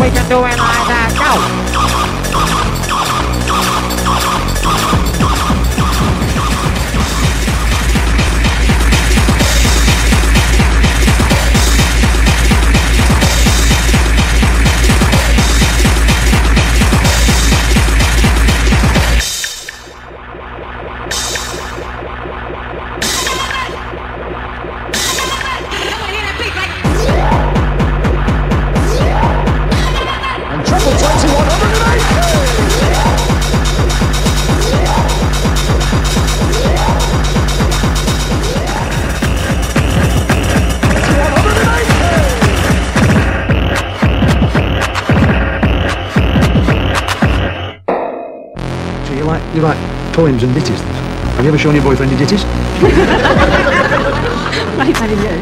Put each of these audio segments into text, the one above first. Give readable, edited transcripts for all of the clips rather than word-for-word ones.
we can do it like that. Go! You like poems and ditties? Have you ever shown your boyfriend your ditties? Right, I didn't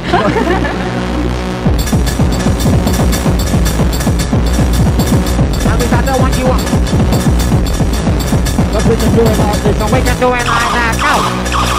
I don't want you up. But we can do it like this, and we can do it like that. Go!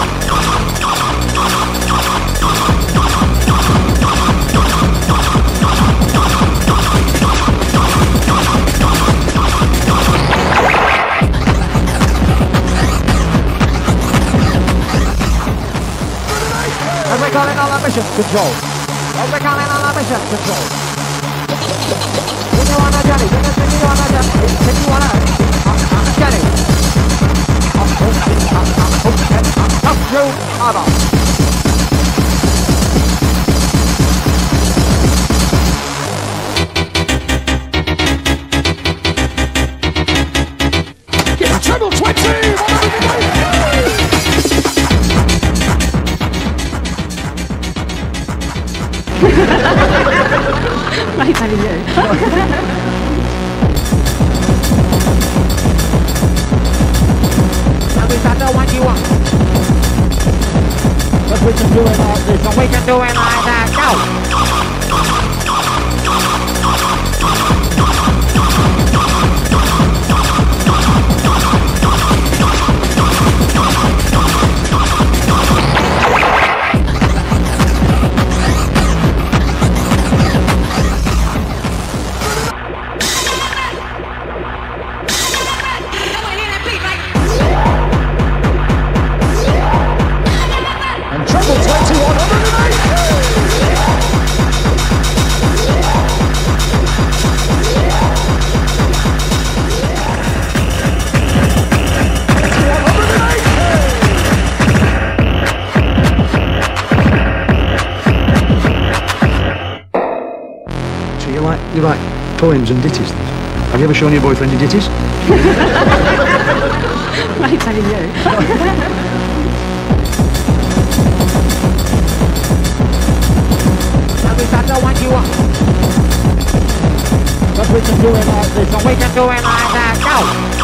As we're calling all our mission control. As we're calling all our mission control. Take you on a journey, take you on a journey, take you on a journey. Up through Abba. Get a treble 20! Right, I didn't I don't want you up. But we can do it like this, and we can do it like that. Go! You like poems and ditties? Have you ever shown your boyfriend your ditties? Right, I didn't I don't want you up. But we can do it like this, and we can do it like that. Go!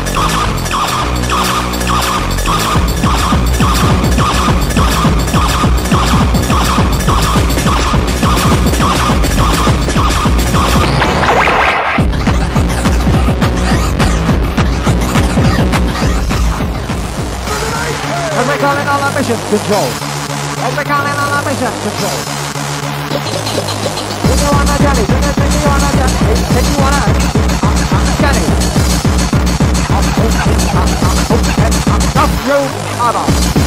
As we're calling all our mission control. As we're calling all our mission control. Take you on a journey, take you on a journey, take you on a journey. Up through Abba.